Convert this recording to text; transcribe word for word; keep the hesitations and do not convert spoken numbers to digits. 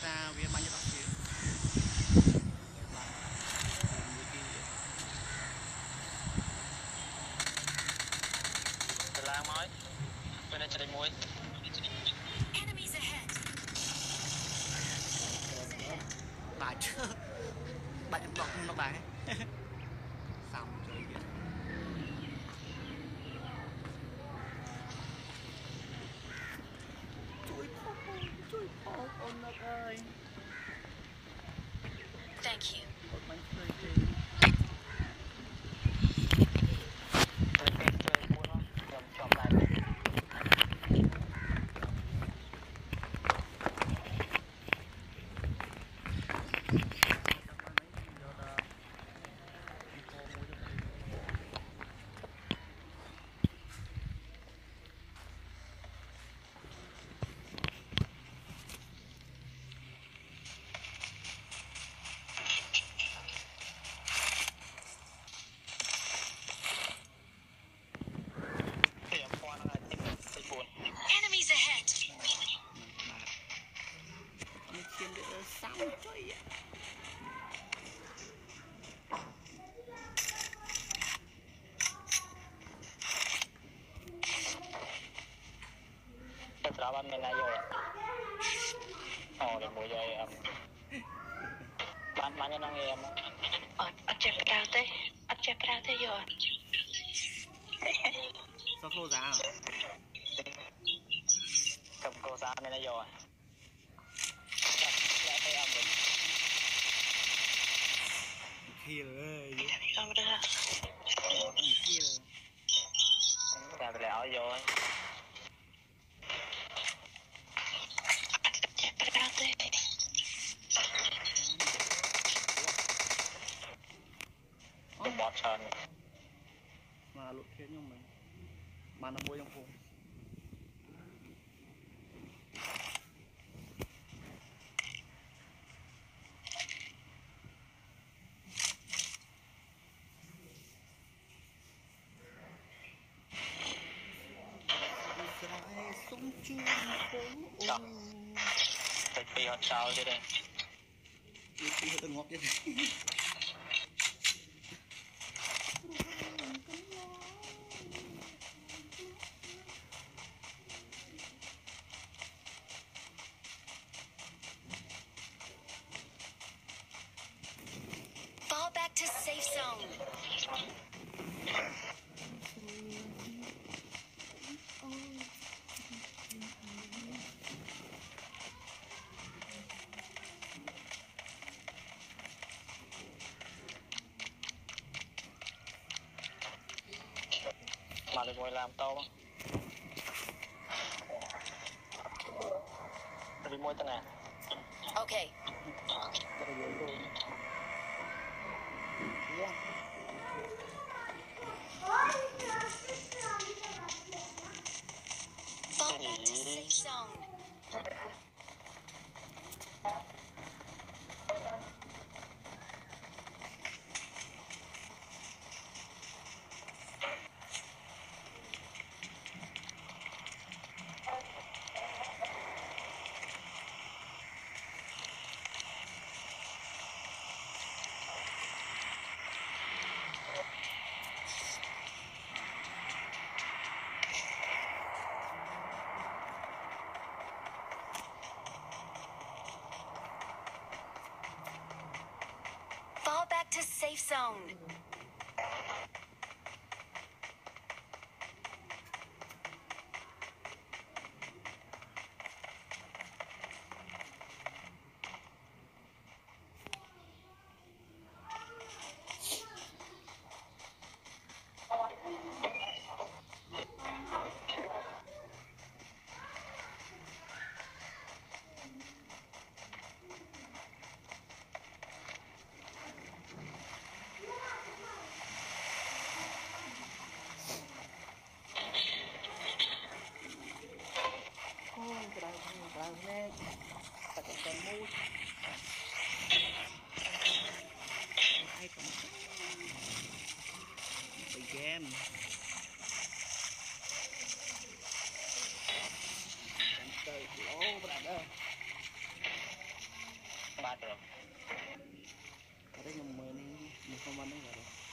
xa vì bao nhiêu bác sĩ lang mới bên đây chạy muối bài chứ bài em đọc nó bài xong chơi vậy chui phô chui phô ôn nó ơi thank you ôn bánh chơi chơi chơi muối nó chậm chậm lại enemies ahead nó chiếm được xong chơi Terus apa main ayo ya? Oh, để mua cho em. Bán bán cho nó nghe em. ờ anh chẹp ra thế anh chẹp ra thế rồi sao khô giá Cầm cô giá main ayo à? Lại thấy em mình. kia ơi không được kia Làm về lẻo vô. chẹp ra thế Cái bọt sơn. mà lụt thế nhưng mà mà nó mua trong phố súng chung phố Phải phi hot sao chứ đây. đi phi hơi ngọt chứ fall back to safe zone Mà để ngồi làm tao không? Đi mua tên này. okay fall back to safe zone fall back to safe zone ai cũng bị game chơi lỗ brother rồi có đấy nhưng mà này một con bắn đấy rồi